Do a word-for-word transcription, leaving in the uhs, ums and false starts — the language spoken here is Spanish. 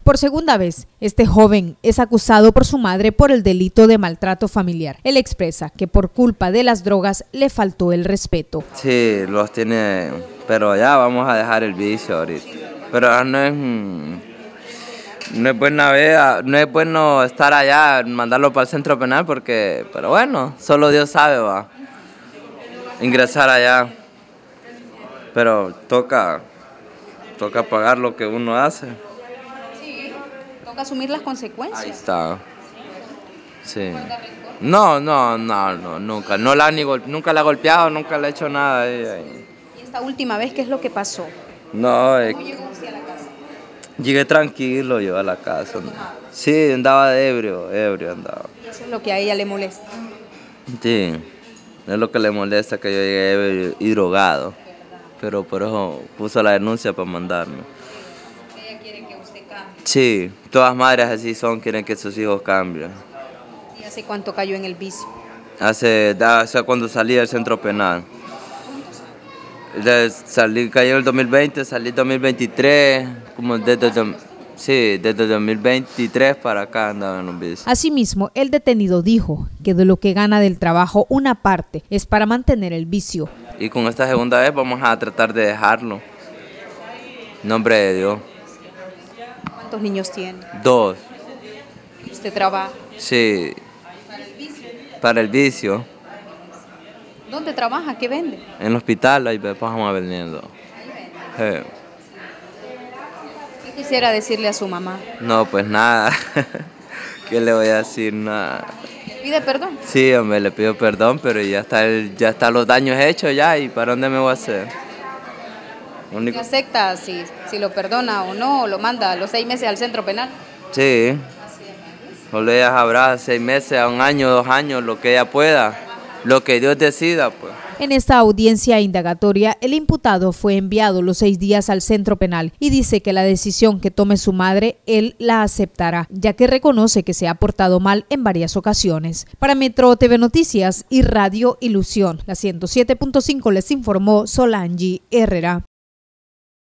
Por segunda vez, este joven es acusado por su madre por el delito de maltrato familiar. Él expresa que por culpa de las drogas le faltó el respeto. Sí, los tiene, pero ya vamos a dejar el vicio ahorita. Pero no es, no es buena vea, no es bueno estar allá, mandarlo para el centro penal porque, pero bueno, solo Dios sabe, va, ingresar allá. Pero toca, toca pagar lo que uno hace. Toca asumir las consecuencias. Ahí está. Sí. No, no, no, no, nunca. No la ni gol- nunca la he golpeado, nunca le he hecho nada. ¿Y esta última vez qué es lo que pasó? No, eh, ¿Cómo llegó usted a la casa? llegué tranquilo yo a la casa. Sí, andaba de ebrio, ebrio andaba. ¿Y eso es lo que a ella le molesta? Sí, es lo que le molesta que yo llegué ebrio y drogado. Pero por eso puso la denuncia para mandarme. Ella quiere que usted cambie. Sí, todas madres así son, quieren que sus hijos cambien. ¿Y hace cuánto cayó en el vicio? Hace, da- o sea, cuando salí del centro penal. De, salí, cayó en el dos mil veinte, salí en dos mil veintitrés, como desde, el- sí, desde el dos mil veintitrés para acá andaba en un vicio. Asimismo, el detenido dijo que de lo que gana del trabajo una parte es para mantener el vicio. Y con esta segunda vez vamos a tratar de dejarlo. En nombre de Dios. ¿Cuántos niños tiene? Dos, ¿Usted trabaja? sí, para el vicio. ¿Dónde trabaja? ¿Qué vende? En el hospital ahí vamos vendiendo. Sí. ¿Qué quisiera decirle a su mamá? No, pues nada. ¿Qué le voy a decir? Nada. ¿Pide perdón? Sí, hombre, le pido perdón, pero ya está el, ya están los daños hechos ya, ¿y para dónde me voy a hacer? Único... ¿Y acepta si, si lo perdona o no, o lo manda a los seis meses al centro penal? Sí. Solo ella sabrá seis meses, a un año, dos años, lo que ella pueda, lo que Dios decida, pues. En esta audiencia indagatoria, el imputado fue enviado los seis días al centro penal y dice que la decisión que tome su madre, él la aceptará, ya que reconoce que se ha portado mal en varias ocasiones. Para Metro T V Noticias y Radio Ilusión, la ciento siete punto cinco les informó Solange Herrera.